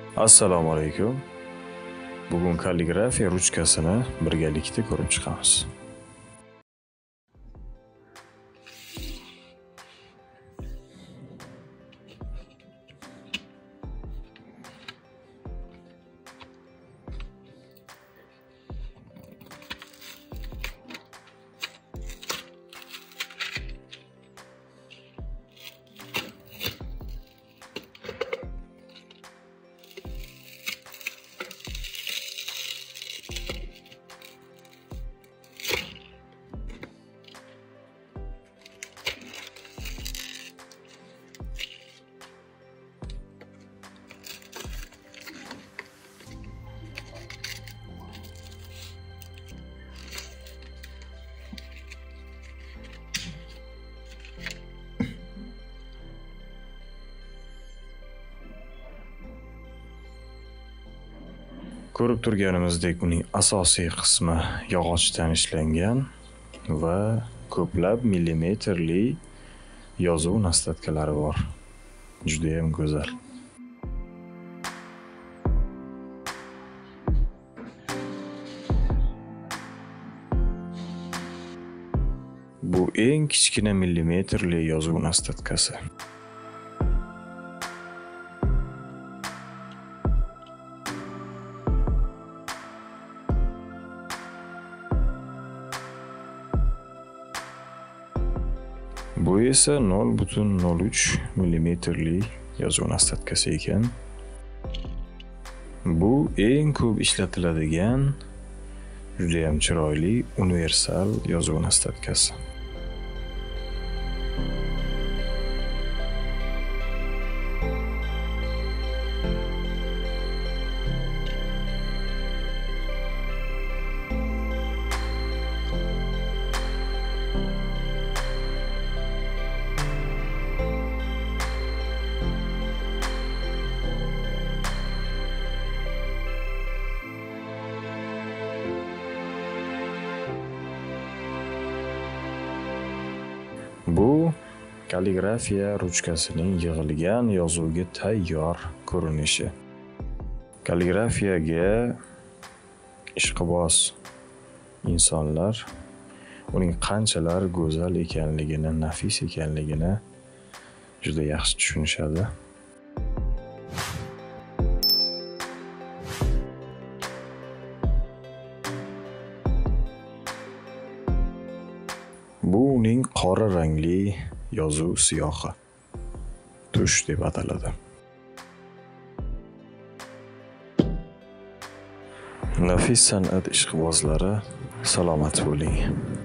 Assalomu alaykum. Bugun kalligrafiya ruchkasini birgalikda ko'rib chiqamiz. Ko'rib turganimizdek uning asosiy qismi yog'ochdan ishlangan va ko'plab millimetrli yozuv nastatkalari bor. Juda ham go'zal. Bu eng kichkina millimetrli yozuv nastatkasi. Bu esa 0.03 millimetrli yozuv nastatkasi ekan. Bu eng ko'p ishlatiladigan juda ham chiroyli universal yozuv nastatkasi. Bu kalligrafiya ruchkasining yig'ilgan yozuvga tayyor ko'rinishi. Kalligrafiyaga ishqiboz insonlar uning qanchalar go'zal ekanligini, nafis ekanligini juda yaxshi tushunishadi. Bu uning qora rangli yozuv siyohi. Tush deb ataladi. Nafis san'at ishqibozlari, salomat bo'ling.